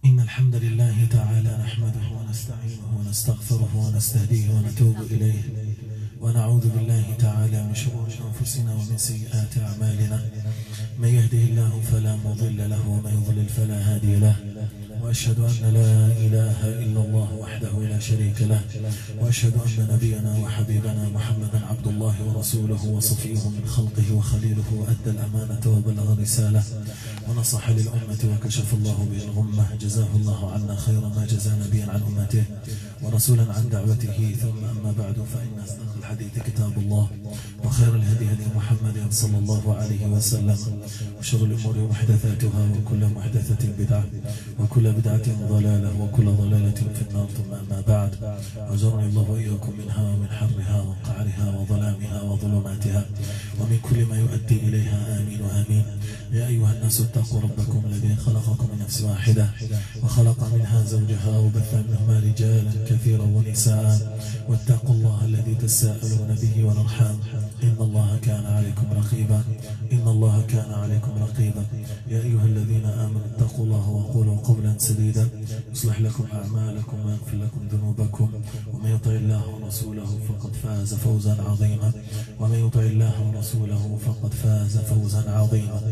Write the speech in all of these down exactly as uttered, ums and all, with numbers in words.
إن الحمد لله تعالى نحمده ونستعينه ونستغفره ونستهديه ونتوب إليه ونعوذ بالله تعالى من شرور أنفسنا ومن سيئات أعمالنا. من يهده الله فلا مضل له ومن يضلل فلا هادي له، وأشهد أن لا إله إلا الله وحده لا شريك له، وأشهد أن نبينا وحبيبنا محمدا عبد الله ورسوله وصفيه من خلقه وخليله، وأدى الأمانة وبلغ الرسالة ونصح للأمة وكشف الله به الغمة. جزاه الله عنا خير ما جزى نبيا عن أمته ورسولا عن دعوته. ثم أما بعد، فإن أصدق الحديث كتاب الله، وخير الهدي هدي محمد صلى الله عليه وسلم، وشر الأمور محدثاتها، وكل محدثة بدعة، وكل بدعة ضلالة، وكل ضلالة في النار. ثم أما بعد، أجرني الله وإياكم منها ومن حرها وقعرها وظلامها وظلماتها ومن كل ما يؤدي إليها. آمين وآمين. يا أيها الناس اتقوا ربكم الذي خلقكم من نفس واحدة وخلق منها زوجها وبث منهما رجالا كثيرا ونساء، واتقوا الله الذي تساءلون به والأرحام، إن الله كان عليكم رقيبا إن الله كان عليكم رقيبا. يا أيها الذين آمنوا اتقوا الله وقولوا قولا سديدا يصلح لكم أعمالكم ويغفر لكم ذنوبكم، ومن يطع الله ورسوله فقد فاز فوزا عظيما ومن يطع الله ورسوله فقد فاز فوزا عظيما.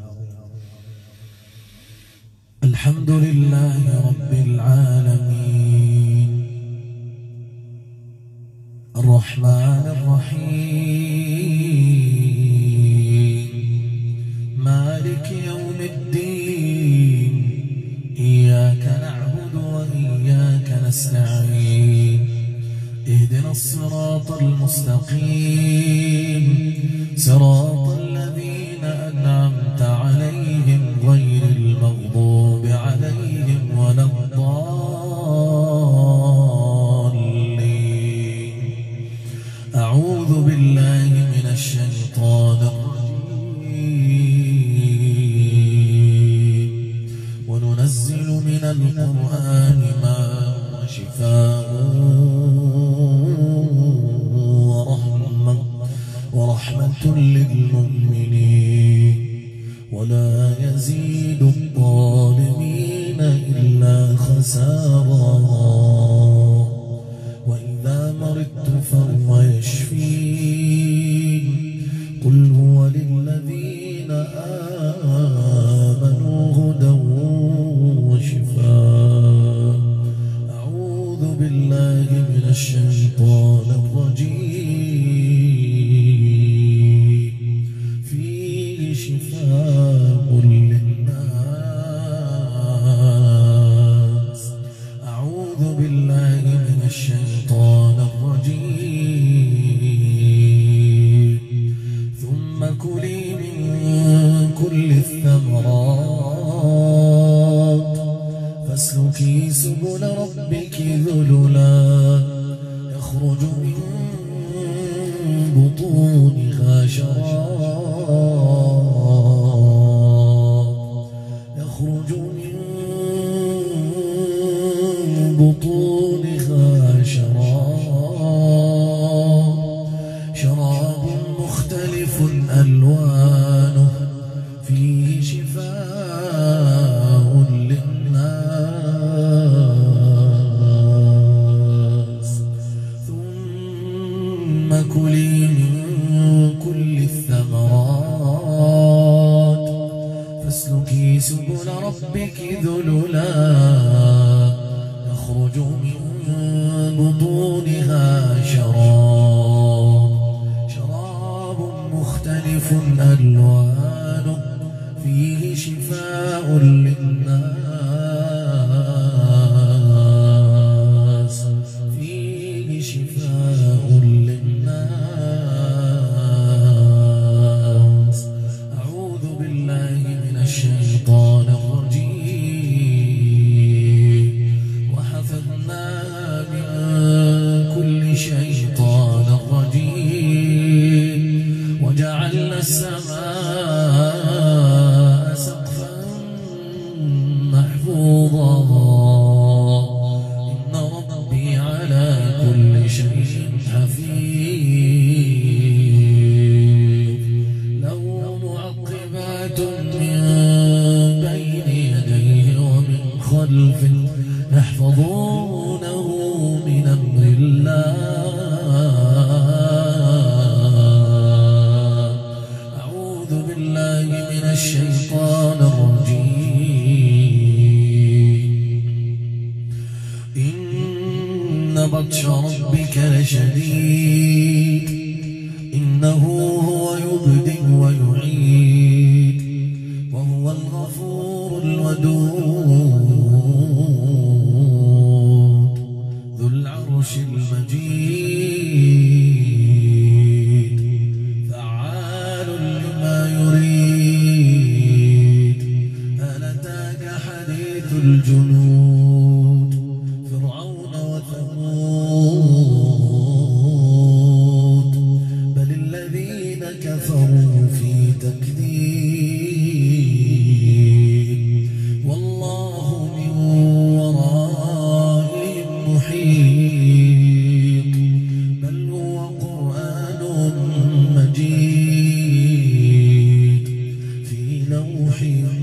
الحمد لله رب العالمين، الرحمن الرحيم، مالك يوم الدين، إياك نعبد وإياك نستعين، اهدنا الصراط المستقيم، صراط الذين أنعمت عليهم غير المغضوب عليهم ولا الضالين. أعوذ بالله من الشيطان الرجيم. وننزل من القرآن ما هو شفاء ورحمة, ورحمة للمؤمنين ولا يزيد الظالمين إلا خسارا. وإذا مرضت فهو يشفين، قل هو للذين آمنوا هدى وشفاء. أعوذ بالله من الشيطان الرجيم. فيه شفاء للناس. أعوذ بالله من الشيطان الرجيم. ثم كلي من كل الثمرات فاسلكي سبل ربك ذللا يخرج من بطونها شراب يخرج من بطونها شراب شراب مختلف ألوانه فيه شفاء للناس. ثم كلي من كل الثمرات فاسلكي سبل ربك ذللا يخرج من بطونها شراب شراب مختلف ألوانه فيه شفاء للناس فيه شفاء للناس. أعوذ بالله من الشيطان الرجيم. وحفظنا من كل شيطان رجيم، وجعلنا السماء سقفا محفوظا. إن ربي على كل شيء حفيظ. له معقبات من بين خلف يحفظونه من أمر الله. أعوذ بالله من الشيطان الرجيم. إن بطش ربك لشديد إنه هو يبدئ ويعيد وهو الغفور الودود ذو العرش المجيد فعال لما يريد. هل أتاك حديث الجنود فرعون وثمود بل الذين كفروا في تكذيب والله من ورائهم محيط بل هو قرآن مجيد في لوح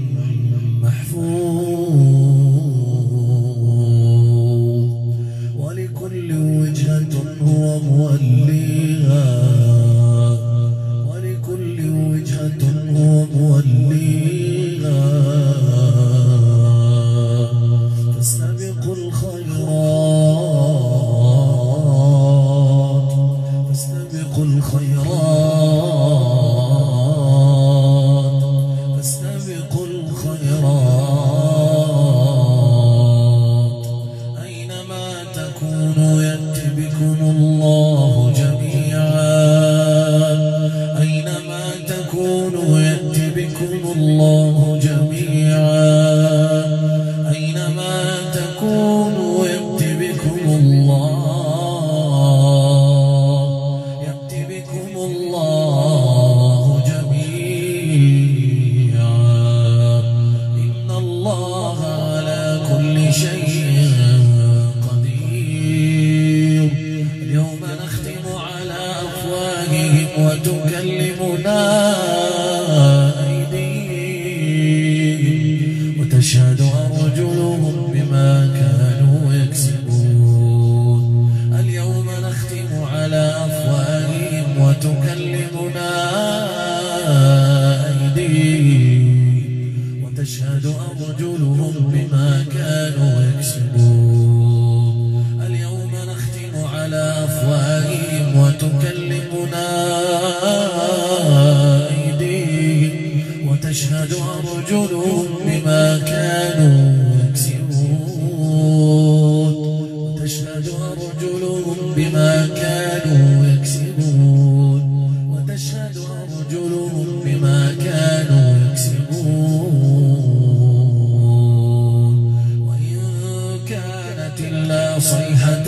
محفوظ ولكل وجهة هو موليها ولكل وجهة هو موليها. فاستبقوا الخيرات فاستبقوا الخيرات فاستبقوا الخيرات أينما تكونوا يأتي بكم الله جميعا. أينما تكونوا يأتي بكم الله جميعا. أينما تكونوا يأتي بكم الله يأتي بكم الله جميعا. إن الله على كل شيء قدير. اليوم نختم على أفواههم وتكلمنا أيديهم وتشهد أرجلهم بما كانوا يكسبون. اليوم نختم على أفواههم وتكلمنا أيديهم وتشهد أرجلهم بما كانوا يكسبون. اليوم نختم على أفواههم وتكلمنا أيديهم وتشهد أرجلهم بما كانوا يكسبون. وتشهد أرجلهم بما كانوا يكسبون. وتشهد أرجلهم بما كانوا يكسبون. وإن كانت إلا صيحة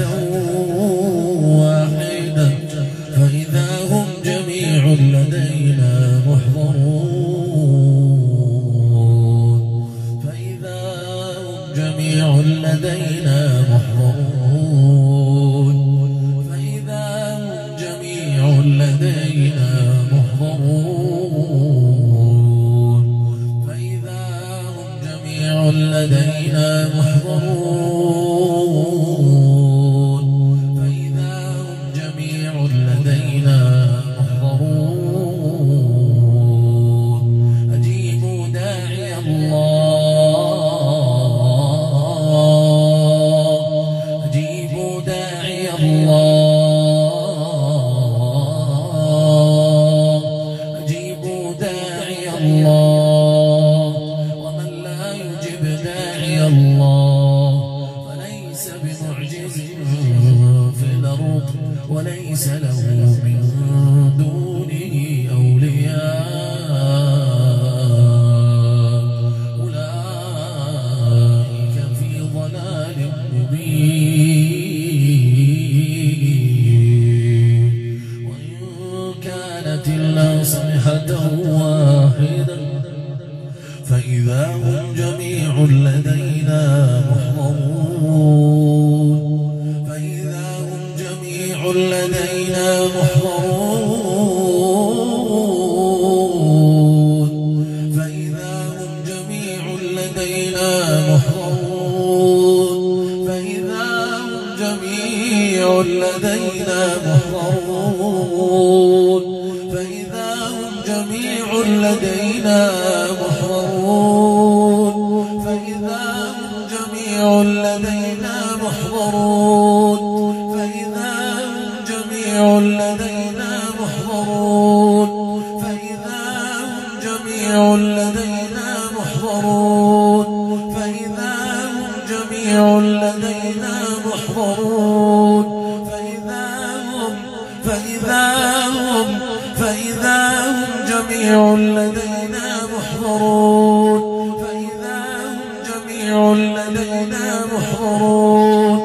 واحدة فإذا هم جميع لدينا محضرون. فإذا هم جميع لدينا محضرون. فإذا هم جميع لدينا محضرون. فإذا هم جميع لدينا محضرون. فإذا هم جميع لدينا محضرون. أجيبوا داعي الله أجيبوا داعي الله أجيبوا داعي الله ومن لا يجب داعي الله فليس بمعجز في الأرض وليس له من دونه أولياء. أولئك في ضلال مبين. وإن كانت إلا صيحة واحدة فإذا هم جميع لدينا محضرون. فإذا هم جميع لدينا محضرون. فإذا هم جميع لدينا محضرون. لدينا محضرون فإذا هم جميع لدينا محضرون فإذا هم جميع لدينا محضرون فإذا هم جميع لدينا محضرون فإذا هم جميع لدينا محضرون فإذا هم جميع لدينا محضرون فإذا هم فإذا هم فإذا هم جميع لدينا محضرون فإذا هم جميع لدينا محضرون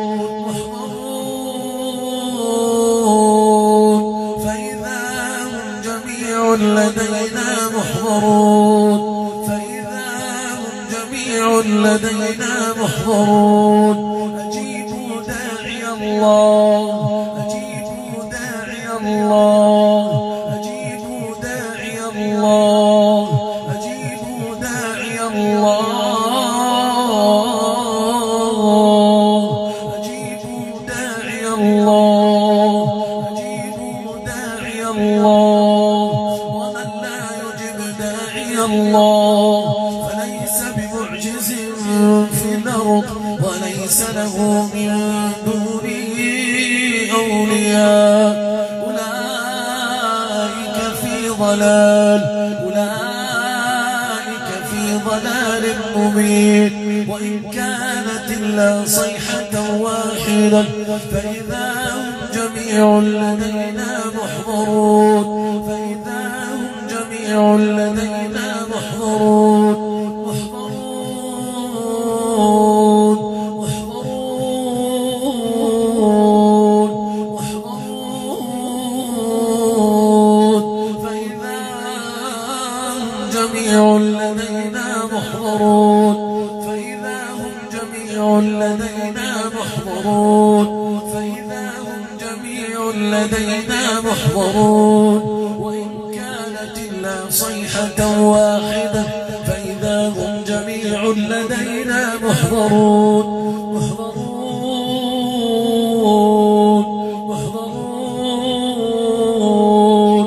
محضرون فإذا هم جميع لدينا محضرون فإذا هم جميع لدينا محضرون أجيبوا داعي الله أجيبوا داعي الله أجيبوا داعي الله أجيبوا داعي الله أجيبوا داعي الله أجيبوا داعي الله ومن لا يجب داعي الله فليس بمعجز في الأرض وليس له من دونه أولياء أولئك في ضلال أولئك في ضلال مبين وإن كانت إلا صيحة واحدة فإذا هم جميع لدينا محضرون فإذا هم جميع لدينا محضرون محضرون محضرون محضرون فإذا هم جميع لدينا محضرون فإذا هم جميع لدينا محضرون فإذا هم جميع لدينا محضرون وإن كانت إلا صيحة واحدة فإذا هم جميع لدينا محضرون محضرون محضرون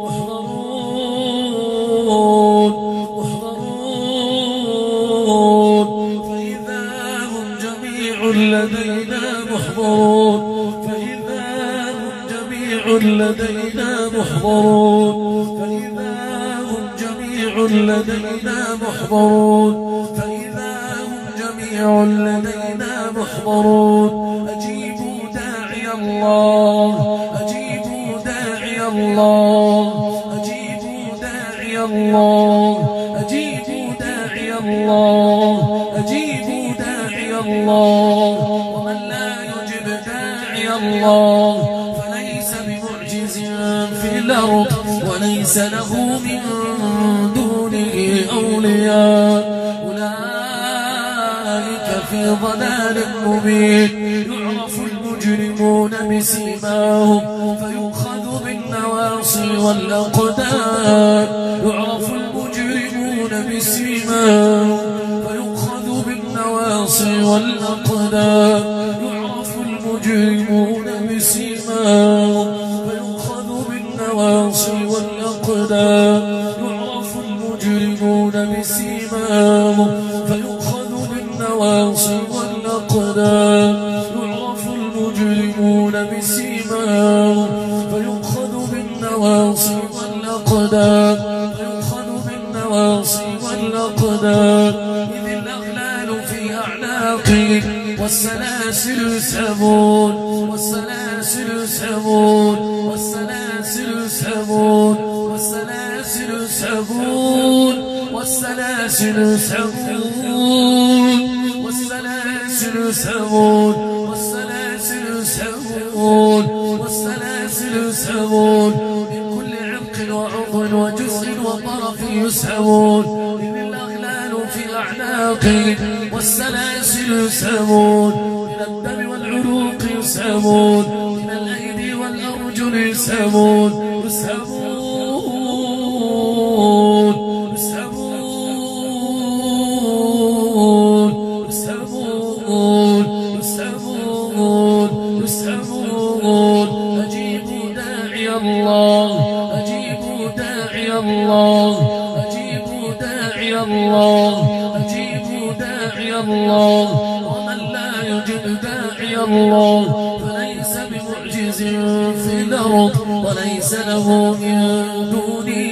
محضرون محضرون فإذا هم جميع لدينا محضرون فإذا هم جميع لدينا محضرون فإذا هم جميع لدينا محضرون فإذا هم جميع لدينا محضرون أجيبوا داعي الله أجيبوا داعي الله أجيبوا داعي الله أجيبوا داعي الله أجيبوا داعي الله ومن لا يجب داعي الله فليس بمعجز في الأرض وليس له من دونه أولياء أولئك في ضلال مبين يعرف المجرمون بسيماهم فيؤخذ بالنواصي والأقدام يعرف المجرمون بسيماهم فيؤخذ بالنواصي والأقدام يعرف المجرمون بسيماهم فيؤخذ بالنواصي والأقدام يعرف المجرمون بسيماهم فيؤخذ بالنواصي والأقدام يعرف المجرمون بسيماهم فيؤخذ بالنواصي والأقدام فيؤخذ بالنواصي والأقدام إذ الأغلال في أعناقهم والسلاسل يسحبون والسلاسل يسحبون والسلاسل يسحبون والسلاسل يسحبون والسلاسل يسحبون والسلاسل يسحبون والسلاسل يسحبون والسلاسل يسحبون من كل عرق وعضو وجزء وطرف يسحبون إذ الأغلال في أعناقهم والسلاسل يسحبون من الدم والعروق يسحبون من الأيدي والأرجل يسحبون يسحبون يسحبون يسحبون يسحبون يسحبون الله أجيبوا داعي الله ومن لا يجب داعي الله فليس بمعجز في الأرض وليس له من دونه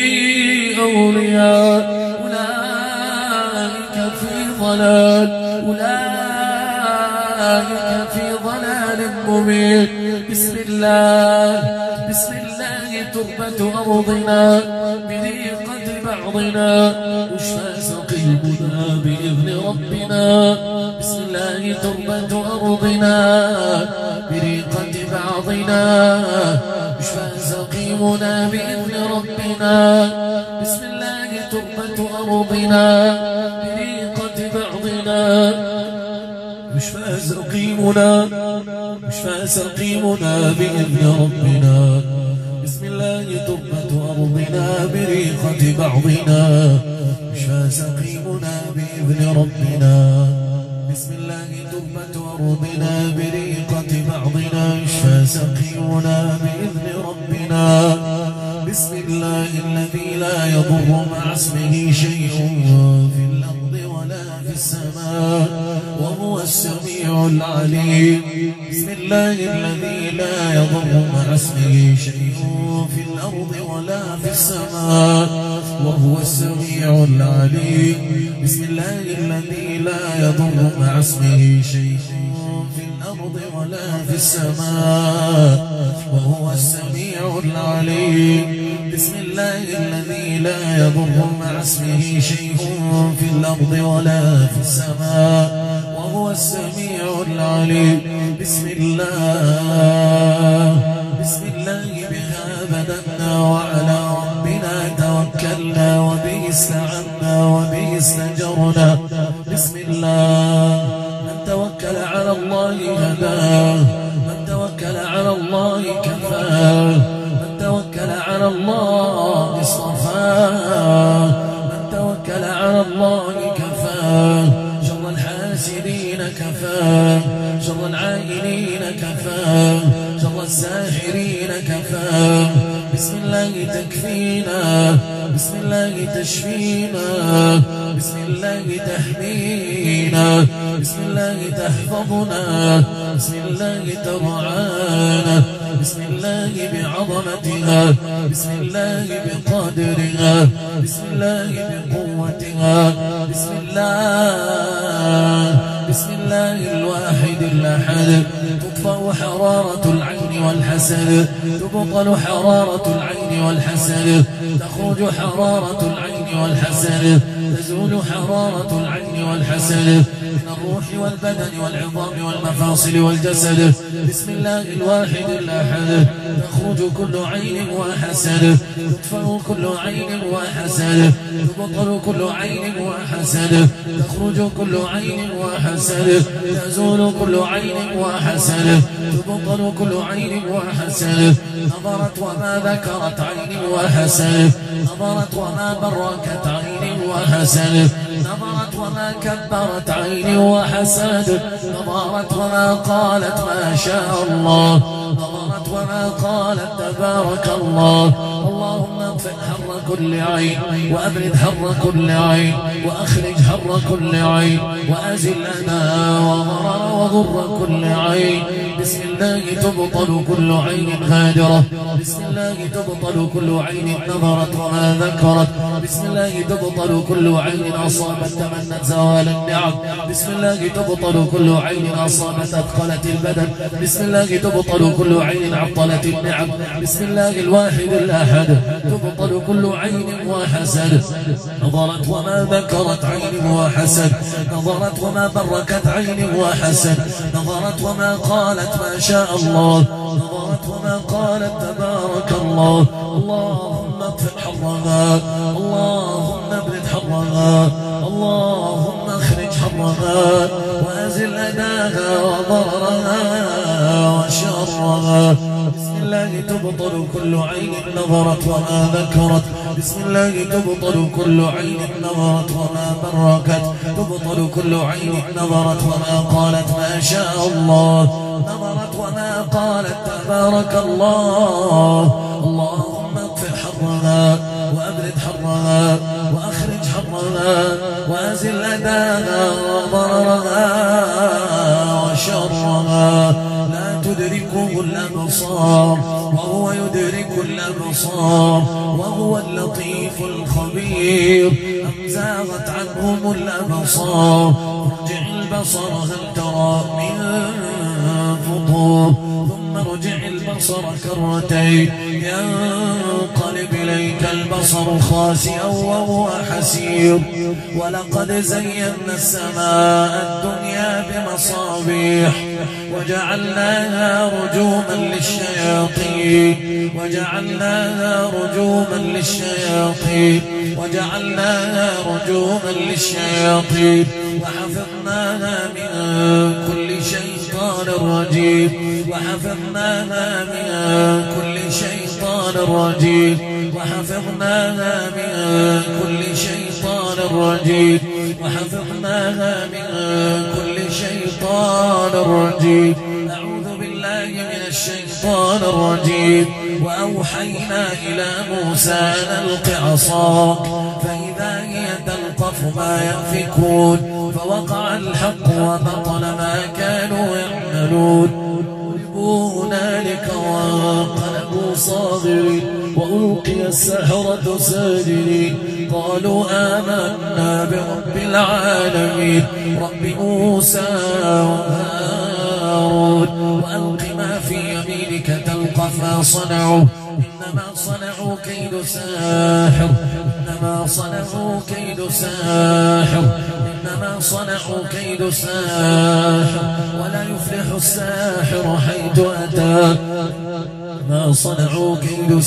أولياء أولئك في ضلال أولئك في ضلال مبين. بسم الله بسم الله تربة أرضنا بريقة بعضنا يشفى سقيمنا بإذن ربنا. بسم الله تربة أرضنا بريقة بعضنا يشفى سقيمنا بإذن ربنا. بسم الله تربة أرضنا بريقة بعضنا يشفى سقيمنا يشفى سقيمنا بإذن ربنا. بسم الله تربة أرضنا بريقة بعضنا يشفى سقيمنا بإذن ربنا. بسم الله تربة أرضنا بريقة بعضنا يشفى سقيمنا بإذن ربنا. بسم الله الذي لا يضر مع اسمه شيء في الأرض ولا في السماء وهو السميع العليم. بسم الله الذي لا يضر مع اسمه شيء في الأرض ولا في السماء وهو السميع العليم. بسم الله الذي لا يضر مع اسمه شيء في الأرض ولا في السماء وهو السميع العليم. بسم الله الذي لا يضر مع اسمه شيء في الأرض ولا في السماء وهو السميع العليم. بسم الله بسم الله بها بدأنا وعلى ربنا توكلنا وبه استعنا وبه استجرنا. بسم الله من توكل على الله هداه من توكل على الله كفاه من توكل على الله اصطفاه من توكل على الله كفاه شر الحاسدين كفاه شر العائلين كفاه شر الساحرين كفاه. بسم الله تكفينا بسم الله تشفينا بسم الله تحمينا بسم الله تحفظنا بسم الله ترعانا بسم الله بعظمتها بسم الله بقدرها بسم الله بقوتها. بسم الله بسم الله الواحد الأحد تطفأ حرارة العين والحسد تبطل حرارة العين والحسد تخرج حرارة العين والحسد تزول حرارة العين والحسد من الروح والبدن والعظام والمفاصل والجسد. بسم الله الواحد الأحد تخرج كل عين وحسد تطفأ كل عين وحسد تبطل كل عين وحسد تخرج كل عين وحسد تزول كل عين وحسد تبطل كل عين وحسد. نظرت وما ذكرت عين وحسد نظرت وما بركت عين وحسد نظرت وما كبرت عين وحسد نظرت وما قالت ما شاء الله نظرت وما قالت تبارك الله. اللهم اطفئ حر كل عين وأبرد حر كل عين وأخرج حر كل عين وأزل أذى وضرر وضر كل عين. بسم الله تبطل كل عين هادرة بسم الله تبطل كل عين نظرت وما ذكرت بسم الله تبطل كل عين أصابت تمنت زوال النعم. بسم الله تبطل كل عين أصابت أثقلت البدن. بسم الله تبطل كل عين عطلت النعم. بسم الله الواحد الأحد تبطل كل عين وحسد نظرت وما ذكرت عين وحسد نظرت وما بركت عين وحسد نظرت وما قالت ما شاء الله نظرت وما قالت تبارك الله. اللهم اطفئ حرها اللهم ابرد حرها اللهم اخرج حرها وازل أذاها وضررها وشرها. بسم الله تبطل كل عين نظرت وما ذكرت بسم الله تبطل كل عين نظرت وما بركت تبطل كل عين نظرت وما قالت ما شاء الله نظرت وما قالت تبارك الله. اللهم اطفئ حرها وأبرد حرها وأخرج حرها شرها وأزل أداها وضررها وشرها لا تدركه الأبصار وهو يدرك الأبصار وهو اللطيف الخبير أم زاغت عنهم الأبصار ارجع البصر هل ترى من فطور ثم ارجع البصر كرتين ينقلب إليك البصر خاسئا وهو حسير ولقد زينا السماء الدنيا بمصابيح وجعلناها رجوما للشياطين وجعلناها رجوما للشياطين وجعلناها رجوما للشياطين وحفظناها من كل شيطان رجيم وحفظناها من كل شيطان رجيم وحفظناها من كل شيطان رجيم وحفظناها من كل شيطان رجيم أعوذ بالله من الشيطان الرجيم وأوحينا إلى موسى أن ألق عصاك فإذا هي تلقف ما يأفكون فوقع الحق وبطل ما كانوا يعملون هنالك وانقلبوا صاغرين وألقي السحرة ساجدين قالوا آمنا برب العالمين رب موسى وهارون وألق ما في يمينك تلقف ما صنعوا إنما صنعوا كيد ساحر إنما صنعوا كيد ساحر إنما صنعوا كيد ساحر ولا يفلح الساحر حيث أتى ما صنعوا كيد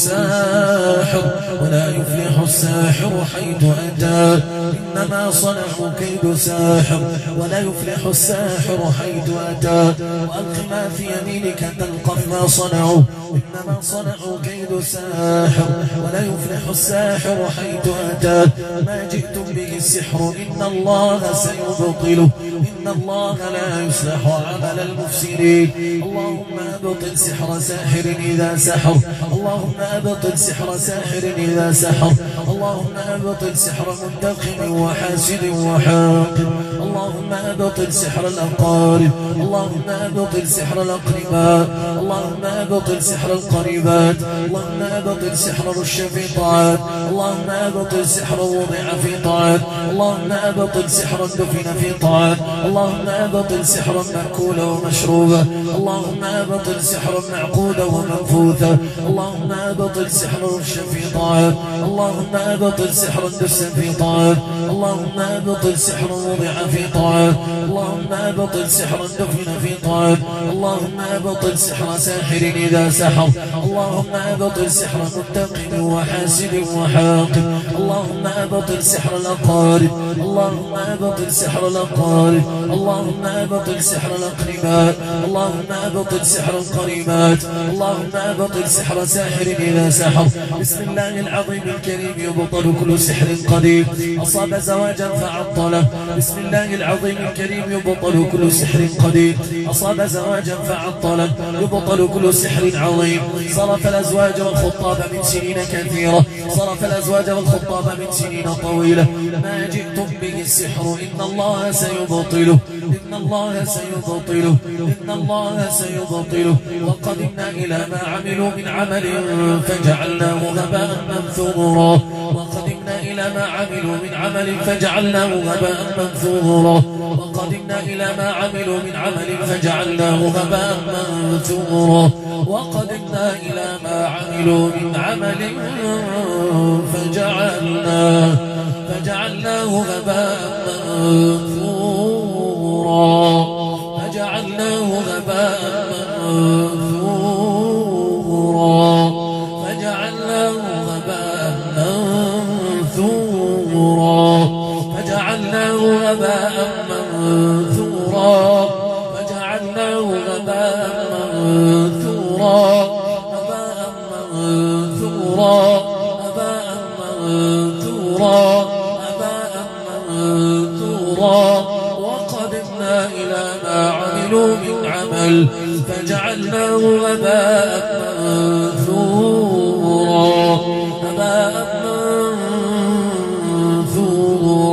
ساحر ولا يفلح الساحر حيث أتى إنما صنعوا كيد ساحر ولا يفلح الساحر حيث أتى وألق ما في يمينك تلقف ما صنعوا إنما صنعوا كيد ساحر ولا يفلح الساحر حيث أتى ما جئتم به السحر إن الله سيبطله إن الله لا يصلح عمل المفسدين اللهم أبطل سحر ساحر إذا سحر اللهم أبطل سحر ساحر إذا سحر اللهم أبطل سحر منتقم وحاسد وحاقد اللهم أبطل سحر الأقارب اللهم أبطل سحر الأقرباء اللهم أبطل سحر القريبات اللهم أبطل سحر رش في طاعات اللهم أبطل سحر وضع في طاعات اللهم أبطل سحر دفن في طاعات اللهم أبطل سحرا مأكولا ومشروبا اللهم أبطل سحرا معقودا ومنفوثا اللهم أبطل سحر رش في طاعات اللهم أبطل سحرا دس في طاعات اللهم أبطل سحرا وضع في طاعات اللهم أبطل سحرا دفن في طاعات اللهم أبطل سحر ساحر إذا سحر اللهم أبطل سحر منتقم وحاسد وحاقد اللهم أبطل سحر الأقارب اللهم أبطل سحر الأقارب اللهم أبطل سحر الأقرباء اللهم أبطل سحر القريبات اللهم أبطل سحر ساحر إذا سحر بسم الله العظيم الكريم يبطل كل سحر قديم أصاب زواجا فعطله بسم الله العظيم الكريم يبطل كل سحر قديم أصاب زواجا فعطله يبطل كل سحر عظيم صرف الأزواج والخطاب من سنين كثيرة صرف الأزواج والخطاب من سنين طويلة ما جئتم به السحر إن الله سيبطله إن الله سيبطله إن الله سيبطله وقدمنا إلى ما عملوا من عمل فجعلناه هباء منثورا وقدمنا إلى ما عملوا من عمل فجعلناه هباء منثورا وقدمنا إلى ما عملوا من عمل فجعلناه هباء منثورا وقدمنا إلى ما عملوا من عمل فجعلناه فجعلناه هباء منثورا فجعلناه هباء منثورا فجعلناه هباء منثورا فجعلناه هباء منثورا فجعلناه هباء منثورا هباء منثورا هباء منثورا هباء منثورا وقدمنا إلى ما عملوا من عمل فجعلناه هباء منثورا هباء منثورا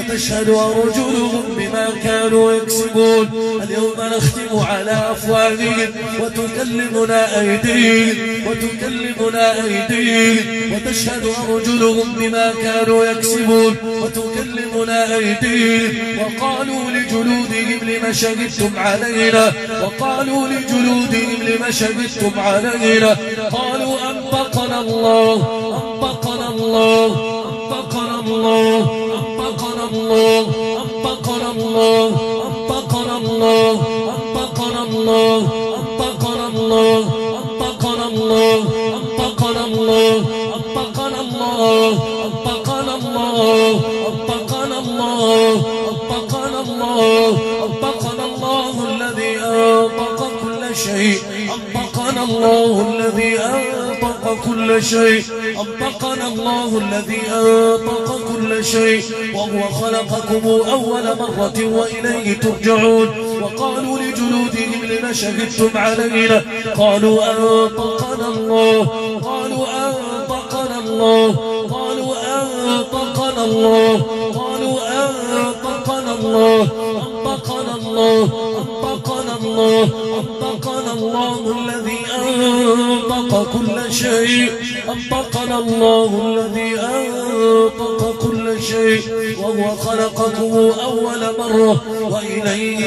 وتشهد أرجلهم بما كانوا يكسبون. اليوم نختم على أفواههم وتكلمنا أيديهم وتكلمنا أيديهم وتشهد أرجلهم بما كانوا يكسبون وتكلمنا أيديهم. وقالوا لجلودهم لم شهدتم علينا وقالوا لجلودهم لم شهدتم علينا قالوا أنطقنا الله أنطقنا الله أنطقنا الله أنطقنا الله أنطقنا الله أنطقنا الله أنطقنا الله أنطقنا الله أنطقنا الله أنطقنا الله أنطقنا الله أنطقنا الله أنطقنا الله أنطقنا الله أنطقنا الله الذي أنطق كل شيء أنطقنا الله الذي أنطق كل شيء أنطقنا الله الذي أنطق كل شيء وهو خلقكم أول مرة وإليه ترجعون. وقالوا لجلودهم لم شهدتم علينا قالوا أنطقنا الله قالوا أنطقنا الله قالوا أنطقنا الله قالوا أنطقنا الله أنطقنا الله أنطقنا الله أنطقنا الله الذي أنطق كل شيء أنطقنا الله الذي أنطق كل شيء وهو خلقكم أول مرة وإليه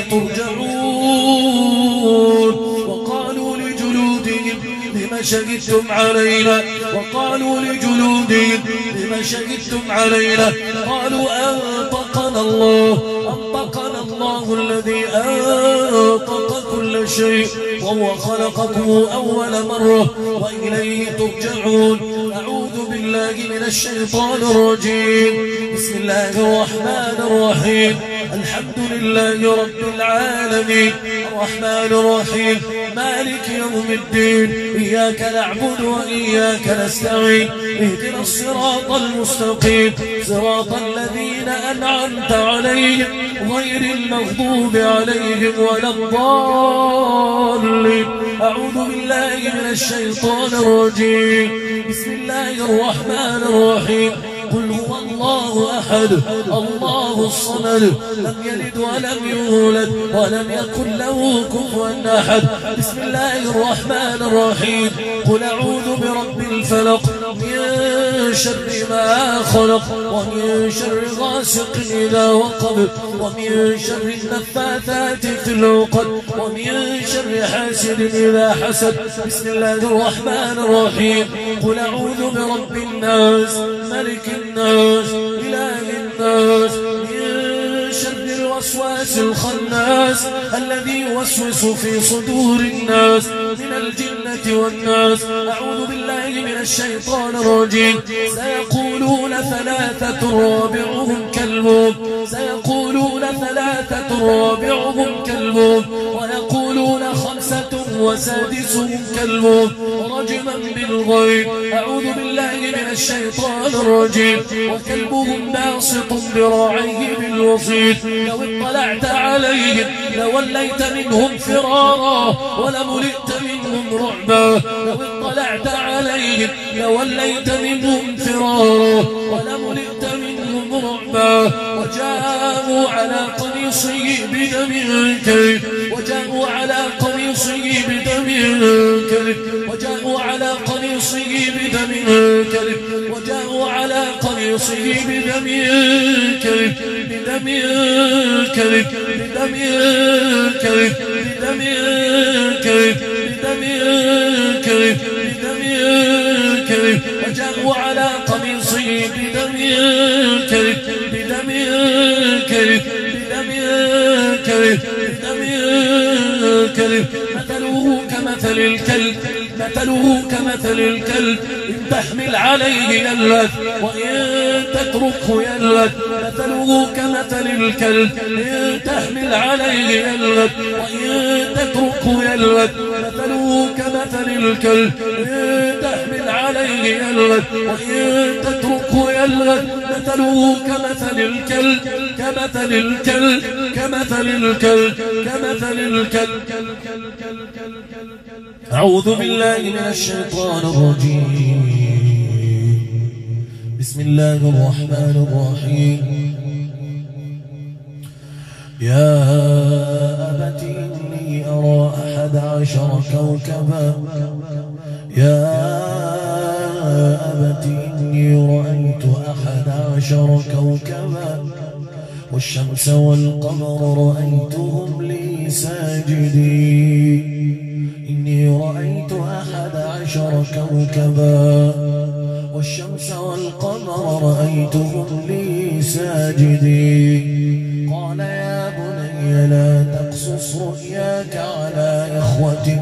ترجعون. وقالوا لجلودهم لم شهدتم علينا وقالوا لجلودهم لم شهدتم علينا قالوا أنطقنا الله أنطقنا الله الذي أنطق كل شيء وهو خلقكم أول مرة وإليه ترجعون. أعوذ بالله من الشيطان الرجيم. بسم الله الرحمن الرحيم. الحمد لله رب العالمين الرحمن الرحيم مالك يوم الدين إياك نعبد وإياك نستعين اهدنا الصراط المستقيم صراط الذين أنعمت عليهم غير المغضوب عليهم ولا الضالين. أعوذ بالله من الشيطان الرجيم. بسم الله الرحمن الرحيم. قل هو الله أحد الله الصمد لم يلد ولم يولد ولم يكن له كفوا أحد. بسم الله الرحمن الرحيم. قل أعوذ برب الفلق من شر ما خلق ومن شر غاسق إذا وقب ومن شر النفاثات في العقد ومن شر حاسد إذا حسد. بسم الله الرحمن الرحيم. قل أعوذ برب الناس ملك الناس إله الناس من شر الوسواس الخناس الذي يوسوس في صدور الناس من الجنة والناس. أعوذ بالله من الشيطان الرجيم. سيقولون ثلاثة رابعهم كلبهم سيقولون ثلاثة رابعهم كلبهم ويقولون خمسة وسادسهم كلبهم رجما بالغيب. أعوذ بالله من الشيطان الرجيم. وكلبهم باسط ذراعيه بالوصيد لو اطلعت عليهم لوليت منهم فرارا ولملئت منهم رعبا لو اطلعت عليهم لوليت منهم فرارا ولملئت منهم رعبا. وجاءوا على قميصه بدم كذب وجاءوا على قميصه بدم كذب وجاءوا على قميصه بدم كذب وجاءوا على قميصه بدم كذب بدم كذب بدم كذب بدم كذب بدم كذب بدم كذب وجاءوا على قميصه بدم كذب بدم كذب بدم كذب بدم كذب. مثله كمثل الكلب مثله كمثل الكلب إن تحمل عليه يلهث وإن تتركه يلهث. مثله كمثل الكلب إن تحمل عليه يلهث وإن تتركه يلهث. مثله كمثل الكلب إن تحمل عليه يلهث وإن تتركه يلهث. مثله كمثل الكلب كمثل الكلب كمثل الكلب كمثل الكلب. أعوذ بالله من الشيطان الرجيم. بسم الله الرحمن الرحيم. يا أبت إني أرى أحد عشر كوكبا يا أبت إني رأيت أحد عشر كوكبا والشمس والقمر رأيتهم لي ساجدين إني رأيت أحد عشر كوكبا والشمس والقمر رأيتهم لي ساجدين قال يا بني لا تقصص رؤياك على إخوتك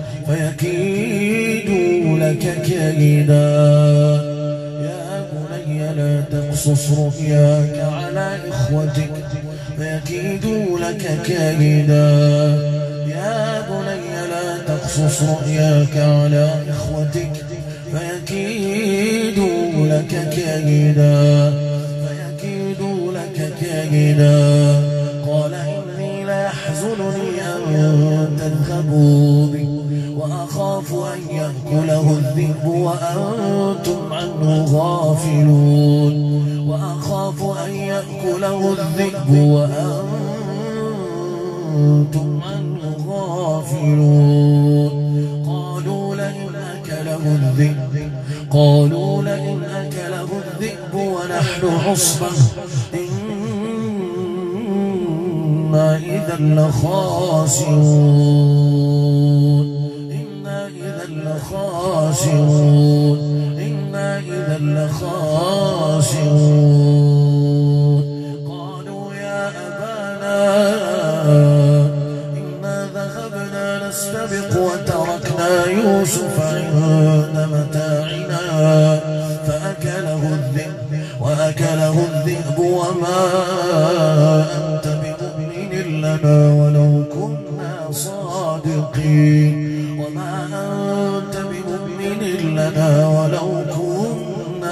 فيكيدوا لك كيدا يا بني لا تقصص رؤياك على إخوتك فيكيدوا لك كيدا يا بني لا تقصص رؤياك على إخوتك فيكيدوا لك كيدا فيكيدوا لك كيدا قال إني لا يحزنني أن تذهبوا بي وأخاف أن يأكله الذئب وأنتم عنه غافلون وأخاف أن يأكله الذئب وأنتم عنه غافلون قالوا لئن أكله الذئب قالوا لئن أكله الذئب ونحن عصبة إنا إذا لخاسرون إنا إذا لخاسرون إنا إذا لخاسرون قالوا يا أبانا إنا ذهبنا نستبق وتركنا يوسف عند متاعنا فأكله الذئب وأكله الذئب وما أنت بمؤمن لنا ولو كنا صادقين وما أنت بمؤمن لنا ولو كنا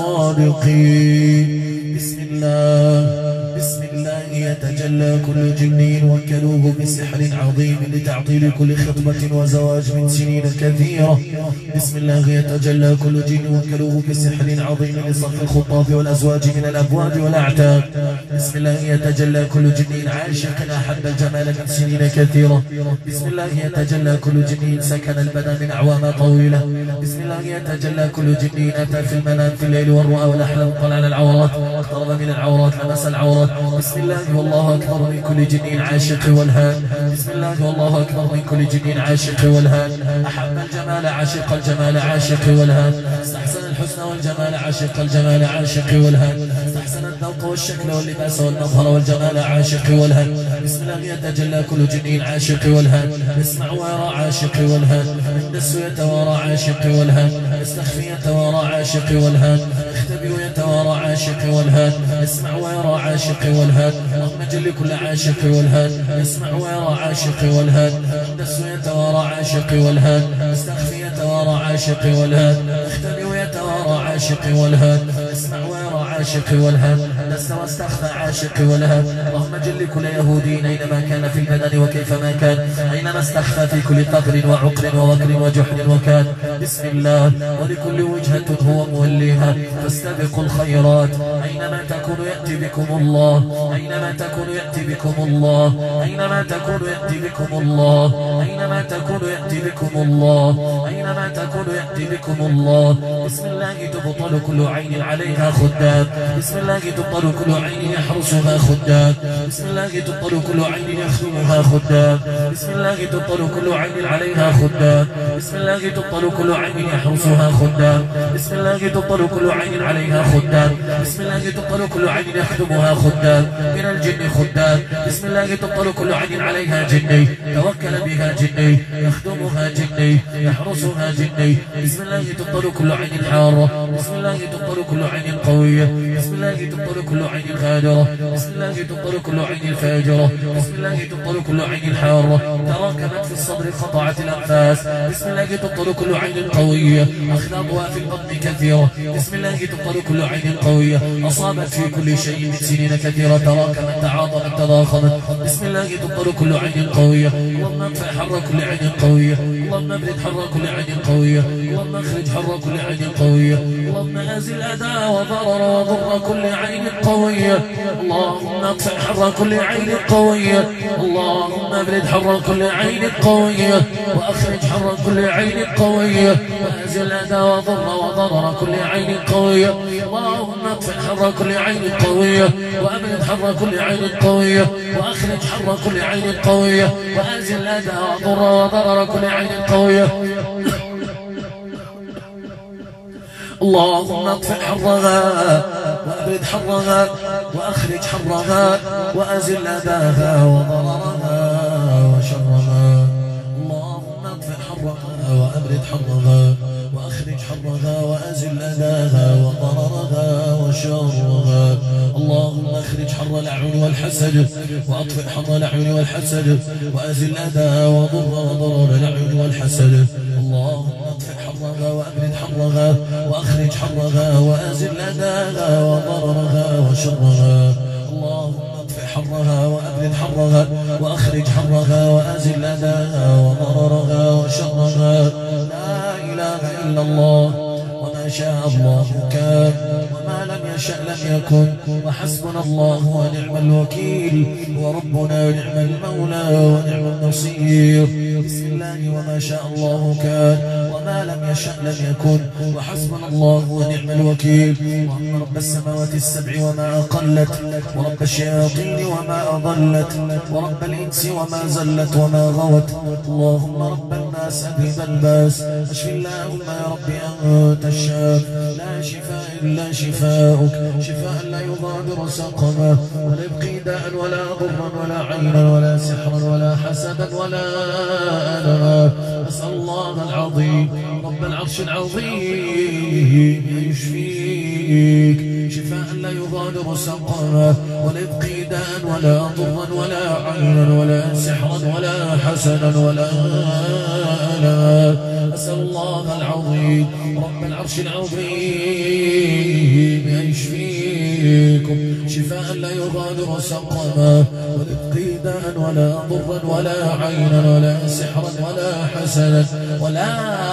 صادقين بسم الله بسم الله يتجلى كل جن وكلوه بسحر عظيم لتعطيل كل خطبة وزواج من سنين كثيرة بسم الله يتجلى كل جن وكلوه بسحر عظيم لصرف الخطاب والأزواج من الأبواب والأعتاب بسم الله يتجلى كل جن عاشق أحب الجمال من سنين كثيرة بسم الله يتجلى كل جن سكن البدن من أعوام طويلة بسم الله يتجلى كل جن أتى في المنام في الليل والرؤى والأحلام طلع على العورات اقترب من العورات لمس العورات بسم الله والله أكبر من كل جن عاشق والهان بسم الله والله أكبر من كل جن عاشق والهان أحب الجمال عاشق الجمال عاشق والهان استحسن الحسن والجمال عاشق الجمال عاشق والهان استحسن الذوق والشكل واللباس والمظهر والجمال عاشق والهان بسم الله يتجلى كل جن عاشق والهان اسمع ويرى عاشق والهان اندس يتوارى عاشق والهان استخفي يتوارى عاشق والهان اختبئ يتوارى عاشق والهان اسمع ويرى عاشق والهان اللهم جل كل عاشق والهان اسمع ويرى عاشق والهان اندس يتوارى عاشق والهان استخفي يتوارى عاشق والهان اختبئ يتوارى عاشق والهان اسمع ويرى عاشق والهان لست واستخفى عاشق والهان اللهم جل كل يهودي اينما كان في البدن وكيفما كان اينما استخفى في كل قبر وعقر ووكر وجحر وكان بسم الله ولكل وجهة هو موليها فاستبقوا الخيرات اينما تكونوا يأتي بكم الله اينما تكونوا يأتي بكم الله اينما تكونوا يأتي بكم الله اينما تكونوا يأتي بكم الله اينما تكونوا يأتي بكم الله بسم الله تبطل كل عين عليها خدام بسم الله تبطل كل عين يحرسها خدام بسم الله تبطل كل عين يخدمها خدام بسم الله تبطل كل عين عليها خدام بسم الله تبطل كل عين يحرسها خدام بسم الله تبطل كل عين عليها خدام بسم الله تبطل كل عين يخدمها خدام من الجن خدام بسم الله تبطل كل عين عليها جني توكل بها جني يخدمها جني يحرسها جني بسم الله تبطل كل عين حارة بسم الله تبطل كل عين قوية بسم الله تبطل كل عين غادرة بسم الله تبطل كل عين فاجرة بسم الله تبطل كل عين حارة تراكمت في الصدر قطعت الأنفاس بسم الله تبطل كل عين قوية أخلاقها في البطن كثيرة بسم الله تبطل كل عين قوية أصابت في كل شيء من سنين كثيرة تراكمت تعاظمت تضاخمت بسم الله تبطل كل عين قوية اللهم ادفع حر كل عين قوية اللهم ابرد حر كل عين قوية اللهم اخرج حر كل عين قوية اللهم ازل أذى وضرر وضر كل عين قوية. اللهم اطفئ حر كل عين قوية. اللهم ابرد حر كل عين قوية واخرج حر كل عين قوية وازل اذى وضر وضرر كل عين قوية. اللهم اطفئ حر كل عين قوية وابرد حر كل عين قوية واخرج حر كل عين قوية وازل اذى وضر وضرر كل عين قوية. اللهم اطفئ حرها وابرد حرها واخرج حرها وازل اذاها وضررها وشرها. اللهم اطفئ حرها وابرد حرها واخرج حرها وازل اذاها وضررها وشرها. اللهم اخرج حر الأعين والحسد واطفئ حر الأعين والحسد وازل اذاها وضر وضرر الأعين والحسد. اللهم اطفئ حرها وابرد حرها واخرج حرها وازل اذاها وضررها وشرها. اللهم اطفئ حرها وابرد حرها واخرج حرها وازل اذاها وضررها وشرها. لا اله الا الله وما شاء الله كان وما لم يشأ لم يكن وحسبنا الله ونعم الوكيل وربنا نعم المولى ونعم النصير. بسم الله وما شاء الله كان وما لم يشأ لم يكن وحسبنا الله ونعم الوكيل. اللهم رب السماوات السبع وما أقلت ورب الشياطين وما أضلت ورب الإنس وما زلت وما غوت. اللهم رب الناس أذهب الباس اشف اللهم يا رب أنت الشاف لا شفاء إلا شفاؤك شفاء لا يغادر سقما ولا يبقي داء ولا ضرا ولا عينا ولا سحرا ولا حسدا ولا ألما. أسأل الله العظيم رب العرش العظيم أن يشفيك شفاء لا يغادر سقما ولا يبقي داء ولا ضرا ولا عينا ولا سحرا ولا حسدا ولا ألما. أسأل الله العظيم رب العرش العظيم أن يشفيكم شفاء لا يغادر سقما ولا يبقي داء ولا ضرا ولا عينا ولا سحرا ولا حسدا ولا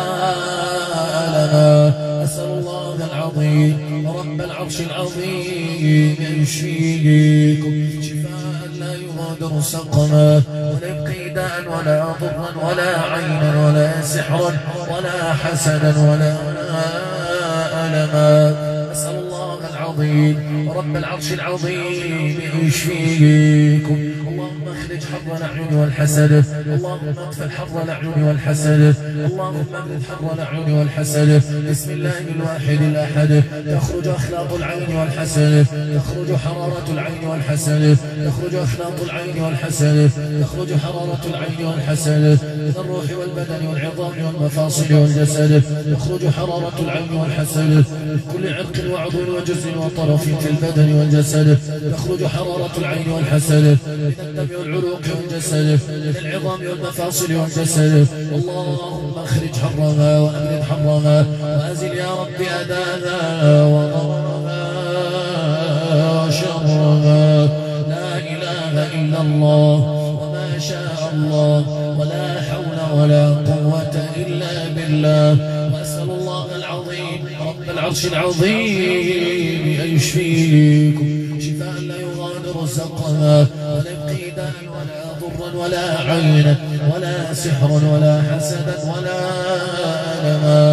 ألما. أسأل الله العظيم رب العرش العظيم أن يشفيكم شفاء لا يغادر سقما ولا يبقي داء ولا ضرا ولا عينا ولا سحرا ولا حسدا ولا ألما. أسأل الله العظيم رب العرش العظيم أن يشفيكم. اللهم اخرج حر الأعين والحسد. اللهم اطفئ حر الأعين والحسد. اللهم ابرد حر الأعين والحسد. بسم الله الواحد الأحد. تخرج أخلاط العين والحسد تخرج حرارة العين والحسد تخرج أخلاط العين والحسد تخرج حرارة العين والحسد من الروح والبدن والعظام والمفاصل والجسد. تخرج حرارة العين والحسد من كل عرق وعضو وجزء وطرف في البدن والجسد. تخرج حرارة العين والحسد من الدم والعروق والجسد من العظام والمفاصل والجسد. اللهم اخرج حرها وابرد حرها وازل يا رب اذاها وضررها وشرها. لا اله الا الله وما شاء الله ولا حول ولا قوة الا بالله. واسال الله العظيم رب العرش العظيم ان يشفيكم شفاء لا يغادر سقما ولا يبقي داء ولا ضرا ولا عينا ولا سحرا ولا حسدا ولا ألما.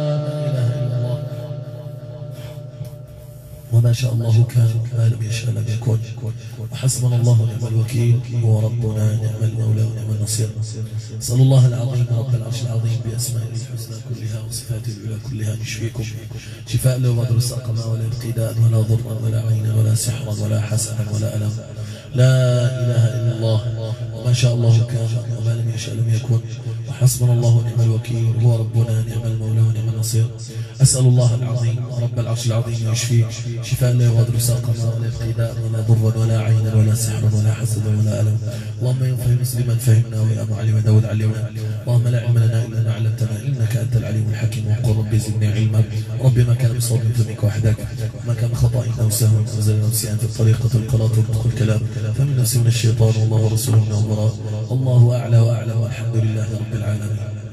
وما شاء الله كان ما لم يشاء لم يكن وحسبنا الله ونعم الوكيل هو ربنا نعم المولى ونعم النصير. صلى الله العظيم رب العرش العظيم بأسمائه الحسنى كلها وصفاته العلى كلها أن يشفيكم شفاء لا يغادر سقما ولا يبقي داء ولا ضرا ولا عينا ولا سحرا ولا حسدا ولا ألم. لا إله إلا الله وما شاء الله كان وما لم يشاء لم يكن وحسبنا الله ونعم الوكيل هو ربنا نعم المولى ونعم النصير. أسأل الله العظيم رب العرش العظيم يشفيك شفاء لا يغادر سقما ولا يبقي داء ولا ضرا ولا عينا ولا سحرا ولا حسدا ولا ألم. اللهم ينفع مسلما فهمنا ويا معلم داود علمنا. اللهم لا علم لنا إلا ما علمتنا إنك أنت العليم الحكيم. وقل ربي زدني علما. ربي ما كان بصوت منك وحدك ما كان خطأ أو سهو أو زل نفسي أنت الطريقة القلاط والطق الكلام فمن نفسي من الشيطان والله ورسوله من الضراء. الله أعلى وأعلى والحمد لله رب العالمين.